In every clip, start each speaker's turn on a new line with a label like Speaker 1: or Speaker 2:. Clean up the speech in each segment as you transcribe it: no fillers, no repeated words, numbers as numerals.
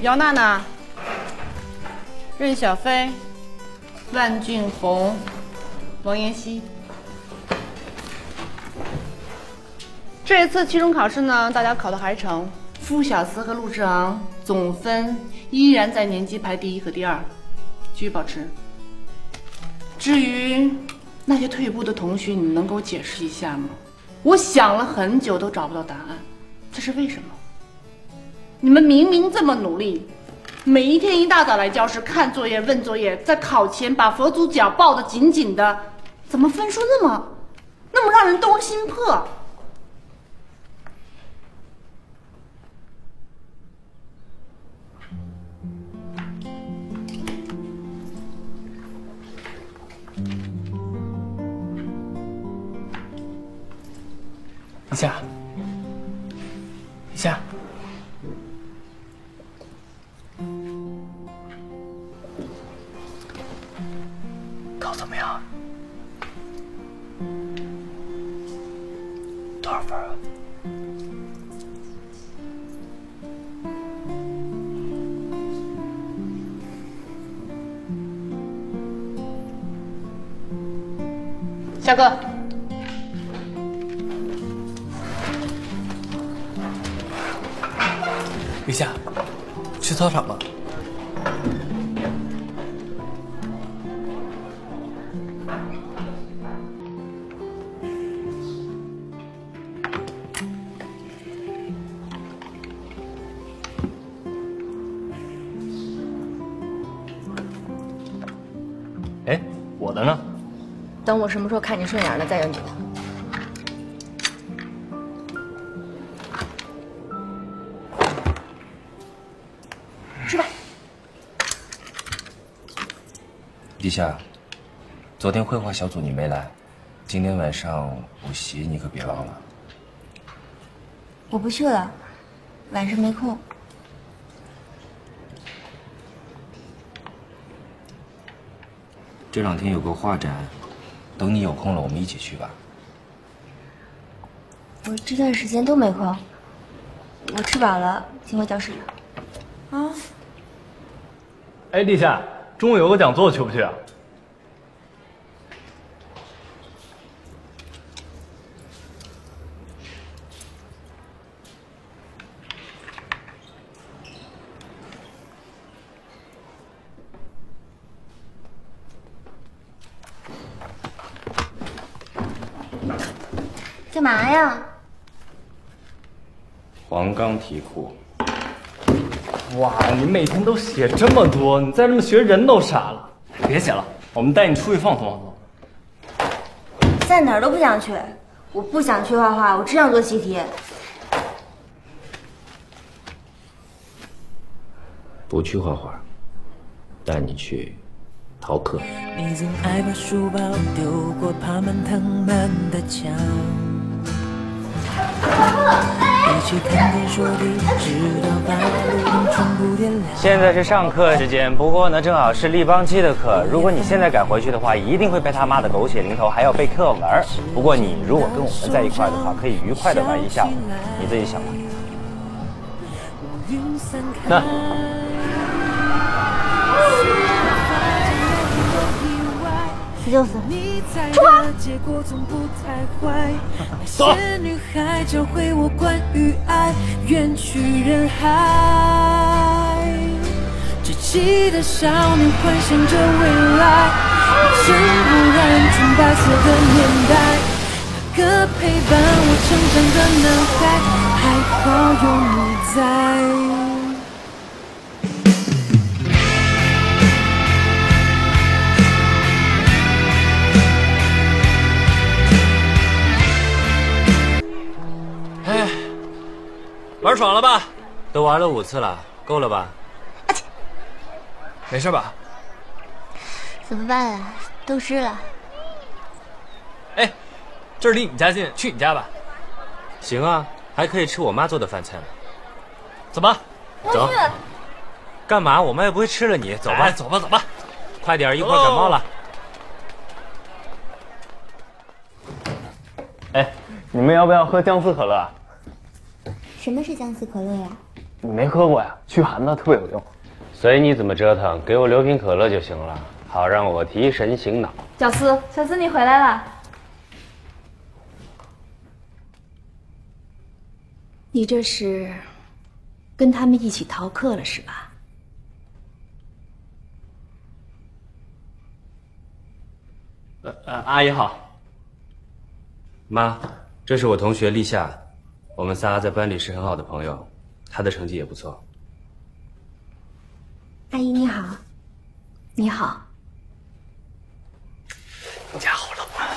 Speaker 1: 姚娜娜、任小飞、万俊宏、王妍希。这一次期中考试呢，大家考得还成。傅小司和陆志昂总分依然在年级排第1和第2，继续保持。至于那些退步的同学，你们能给我解释一下吗？我想了很久都找不到答案，这是为什么？你们明明这么努力，每一天一大早来教室看作业、问作业，在考前把佛祖脚抱得紧紧的，怎么分数那么让人动心魄？
Speaker 2: 一下，一下。考怎么样？多少分啊？
Speaker 1: 下课。
Speaker 2: 雨夏，去操场吧。
Speaker 3: 哎，我的呢？
Speaker 4: 等我什么时候看你顺眼了再有你的。吃吧。
Speaker 5: 地夏，昨天绘画小组你没来，今天晚上补习你可别忘了。
Speaker 4: 我不去了，晚上没空。
Speaker 5: 这2天有个画展，等你有空了，我们一起去吧。
Speaker 4: 我这段时间都没空，我吃饱了，进我教室了。啊？
Speaker 3: 哎，地夏，中午有个讲座，去不去啊？
Speaker 4: 干嘛呀？
Speaker 5: 黄冈题库。
Speaker 3: 哇，你每天都写这么多，你再这么学人都傻了。别写了，我们带你出去放松放松。
Speaker 4: 现在哪儿都不想去，我不想去画画，我只想做习题。
Speaker 5: 不去画画，带你去逃课。
Speaker 6: 你总爱把书包丢过爬满藤蔓的墙，一起看天说地，直到白露全部点亮。
Speaker 7: 现在是上课时间，不过呢，正好是立邦期的课。如果你现在赶回去的话，一定会被他妈的狗血淋头，还要背课文。不过你如果跟我们在一块的话，可以愉快的玩一下午，你自己想吧。
Speaker 3: 那。
Speaker 4: 49死，出发！
Speaker 3: 走。
Speaker 6: 女孩教会我关于爱，远去人海。稚气的少年幻想着未来，真不染纯白色的年代。那个陪伴我成长的男孩，还好有你在。
Speaker 3: 玩爽了吧？
Speaker 7: 都玩了5次了，够了吧？
Speaker 3: 没事吧？
Speaker 4: 怎么办啊？都湿了。
Speaker 3: 哎，这儿离你家近，去你家吧。
Speaker 7: 行啊，还可以吃我妈做的饭菜呢。
Speaker 3: 走吧，
Speaker 7: 走。干嘛？我妈又不会吃了你。走吧，
Speaker 3: 走吧，走吧。
Speaker 7: 快点，一会儿感冒了。
Speaker 3: 哎，你们要不要喝姜丝可乐啊？
Speaker 4: 什么是姜丝可乐呀？
Speaker 2: 你没喝过呀？驱寒的，特别有用。
Speaker 7: 所以你怎么折腾，给我留瓶可乐就行了，好让我提神醒脑。
Speaker 4: 小司，小司你回来了。
Speaker 8: 你这是跟他们一起逃课了是吧？
Speaker 3: 阿姨好。
Speaker 5: 妈，这是我同学立夏，我们仨在班里是很好的朋友，她的成绩也不错。
Speaker 8: 阿姨你好。你好。
Speaker 2: 你家好冷啊！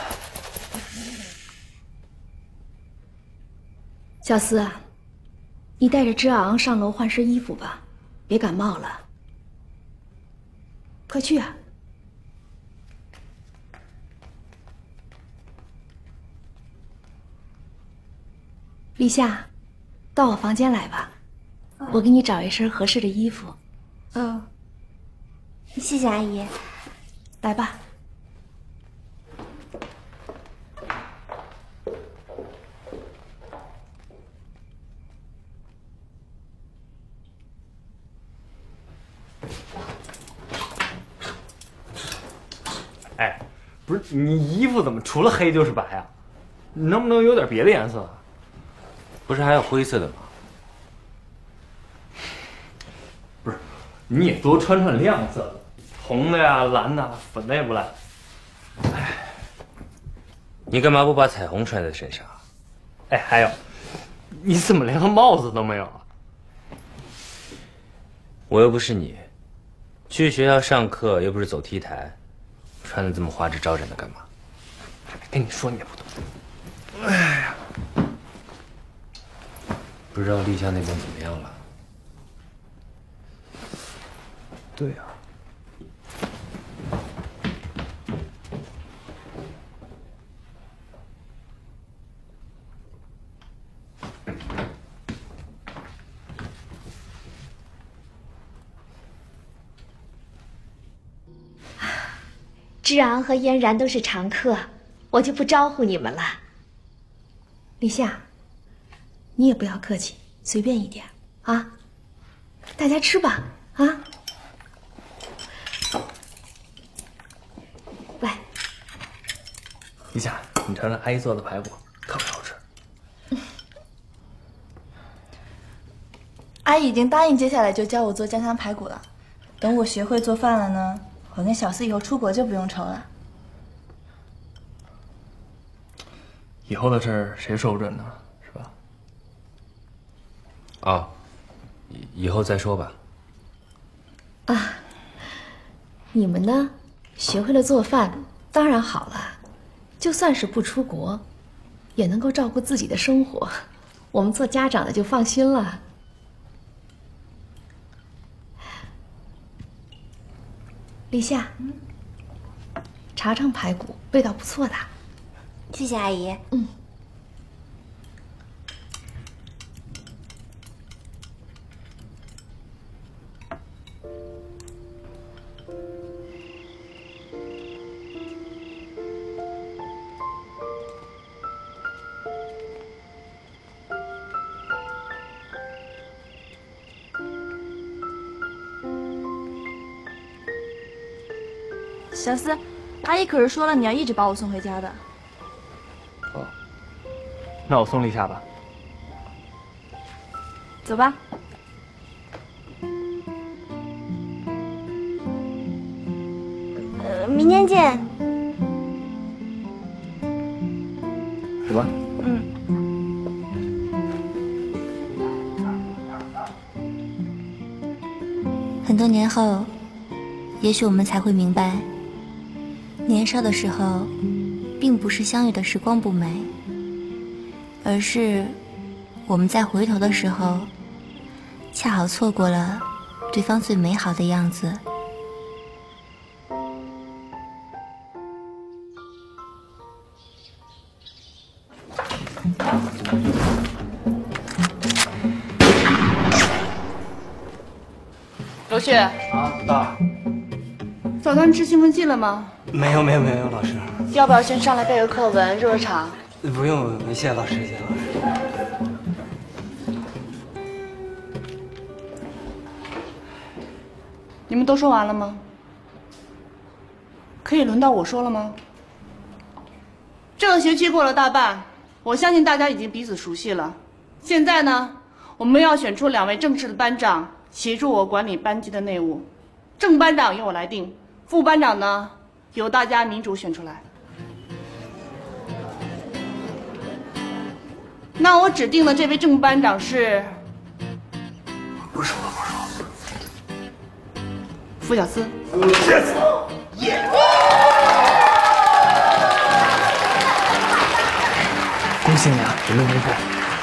Speaker 8: 小司啊，你带着之昂上楼换身衣服吧，别感冒了。快去啊！立夏，到我房间来吧，我给你找一身合适的衣服。
Speaker 4: 嗯，谢谢阿姨。
Speaker 8: 来吧。
Speaker 3: 哎，不是你衣服怎么除了黑就是白啊？你能不能有点别的颜色？
Speaker 5: 不是还有灰色的吗？
Speaker 3: 不是，你也多穿穿亮色的，红的呀、蓝的、粉的也不赖。
Speaker 5: 哎，你干嘛不把彩虹穿在身上？
Speaker 3: 哎，还有，你怎么连个帽子都没有啊？
Speaker 5: 我又不是你，去学校上课又不是走 T 台，穿的这么花枝招展的干嘛？
Speaker 3: 跟你说你也不懂。哎呀，
Speaker 5: 不知道立夏那边怎么样了？
Speaker 3: 对呀。
Speaker 8: 之昂和嫣然都是常客，我就不招呼你们了。立夏，你也不要客气，随便一点啊。大家吃吧，啊。来，
Speaker 2: 立夏，你尝尝阿姨做的排骨，特别好吃。
Speaker 4: 阿姨已经答应接下来就教我做家乡排骨了。等我学会做饭了呢，我跟小司以后出国就不用愁了。
Speaker 2: 以后的事儿谁说不准呢？是吧？
Speaker 5: 哦，以后再说吧。
Speaker 8: 啊，你们呢，学会了做饭当然好了，就算是不出国，也能够照顾自己的生活，我们做家长的就放心了。立夏，尝尝排骨，味道不错的。
Speaker 4: 谢谢阿姨。
Speaker 8: 嗯。
Speaker 4: 小司，阿姨可是说了你要一直把我送回家的。
Speaker 5: 哦，
Speaker 3: 那我送立夏吧。
Speaker 4: 走吧。明天见。
Speaker 3: 走吧。
Speaker 4: 很多年后，也许我们才会明白，年少的时候，并不是相遇的时光不美，而是我们在回头的时候，恰好错过了对方最美好的样子。
Speaker 1: 周旭，
Speaker 2: 啊，大。
Speaker 1: 早餐吃兴奋剂了吗？
Speaker 2: 没有，老师。
Speaker 1: 要不要先上来背个课文，热热场？
Speaker 2: 不用，谢谢老师，谢谢老师。
Speaker 1: 你们都说完了吗？可以轮到我说了吗？这个学期过了大半，我相信大家已经彼此熟悉了。现在呢，我们要选出2位正式的班长，协助我管理班级的内务。正班长由我来定，副班长呢由大家民主选出来。那我指定的这位正班长是，
Speaker 2: 不是我。
Speaker 1: 傅小司。
Speaker 2: 恭喜你啊，人民公仆。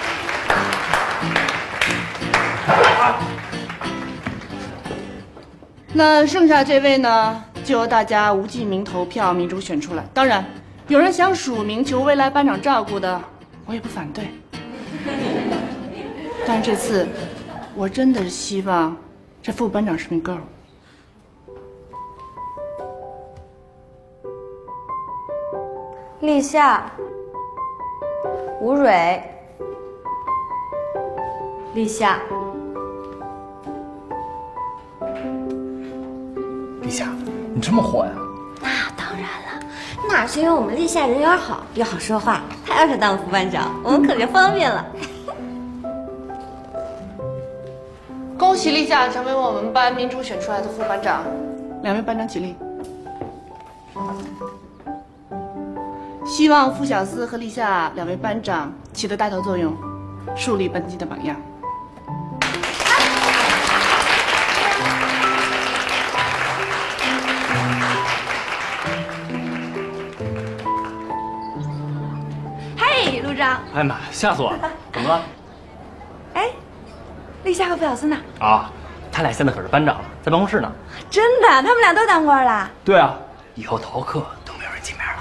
Speaker 1: 那剩下这位呢，就由大家无记名投票民主选出来。当然，有人想署名求未来班长照顾的，我也不反对。但是这次，我真的是希望这副班长是名 girl。
Speaker 9: 立夏、吴蕊、立夏。
Speaker 2: 立夏，你这么火呀？
Speaker 9: 那当然了，那是因为我们立夏人缘好，又好说话。他要是当了副班长，我们可就方便了。
Speaker 1: 恭喜立夏成为我们班民主选出来的副班长。2位班长起立。希望傅小司和立夏2位班长起得带头作用，树立班级的榜样。
Speaker 9: 嘿，陆长。
Speaker 3: 哎妈，吓死我了！怎么了？
Speaker 9: 哎，立夏和傅小司呢？
Speaker 3: 啊，他俩现在可是班长了，在办公室呢。
Speaker 9: 真的，他们俩都当官了。
Speaker 3: 对啊，以后逃课都没有人记名了。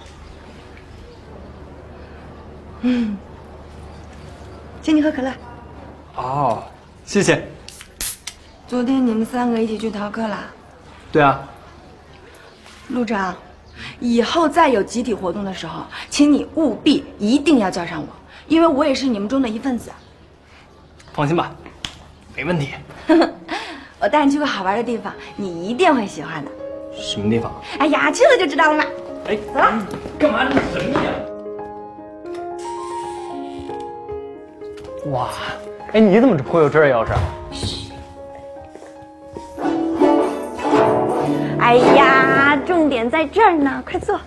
Speaker 9: 请你喝可乐。
Speaker 3: 哦，谢谢。
Speaker 9: 昨天你们3个一起去逃课啦？
Speaker 3: 对啊。
Speaker 9: 陆长，以后再有集体活动的时候，请你务必一定要叫上我，因为我也是你们中的一份子。
Speaker 3: 放心吧，没问题。
Speaker 9: 我带你去个好玩的地方，你一定会喜欢的。
Speaker 3: 什么地方？
Speaker 9: 哎呀，去了就知道了嘛。
Speaker 3: 哎，
Speaker 9: 走了。
Speaker 3: 干嘛这么神秘啊？哇，哎，你怎么颇有这儿钥匙？
Speaker 9: 哎呀，重点在这儿呢，快坐。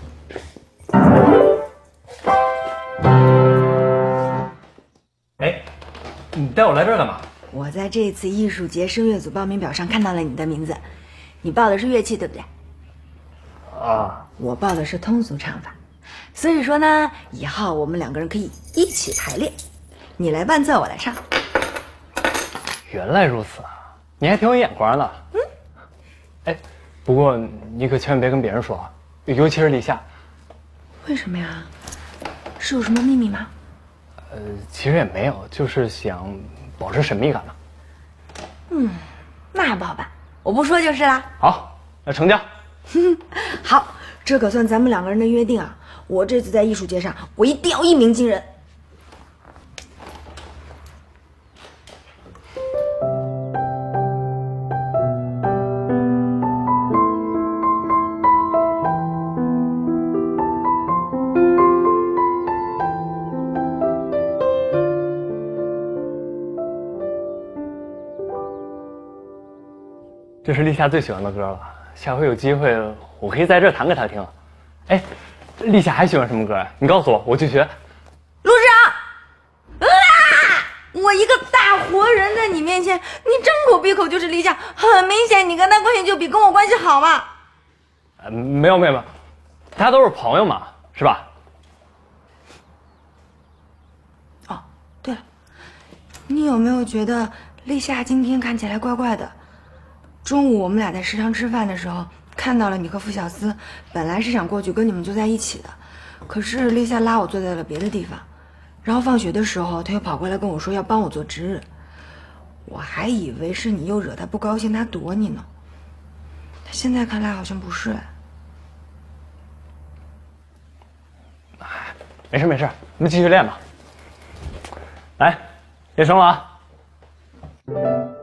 Speaker 3: 哎，你带我来这儿干嘛？
Speaker 9: 我在这次艺术节声乐组报名表上看到了你的名字，你报的是乐器对不对？
Speaker 3: 啊，
Speaker 9: 我报的是通俗唱法，所以说呢，以后我们2个人可以一起排练，你来伴奏，我来唱。
Speaker 3: 原来如此啊，你还挺有眼光的。哎，不过你可千万别跟别人说，尤其是立夏。
Speaker 9: 为什么呀？是有什么秘密吗？
Speaker 3: 其实也没有，就是想保持神秘感嘛。
Speaker 9: 那还不好办，我不说就是啦。
Speaker 3: 好，那成交。
Speaker 9: 好，这可算咱们2个人的约定啊！我这次在艺术节上，我一定要一鸣惊人。
Speaker 3: 这是立夏最喜欢的歌了，下回有机会我可以在这儿弹给他听。哎，立夏还喜欢什么歌呀？你告诉我，我去学。
Speaker 9: 陆长，我一个大活人在你面前，你张口闭口就是立夏，很明显你跟他关系就比跟我关系好嘛。
Speaker 3: 没有，大家都是朋友嘛，是吧？
Speaker 9: 哦，对了，你有没有觉得立夏今天看起来怪怪的？中午我们俩在食堂吃饭的时候，看到了你和傅小司，本来是想过去跟你们坐在一起的，可是立夏拉我坐在了别的地方，然后放学的时候他又跑过来跟我说要帮我做值日，我还以为是你又惹他不高兴，他躲你呢。他现在看来好像不是哎。
Speaker 3: 没事，我们继续练吧。来，练声了啊。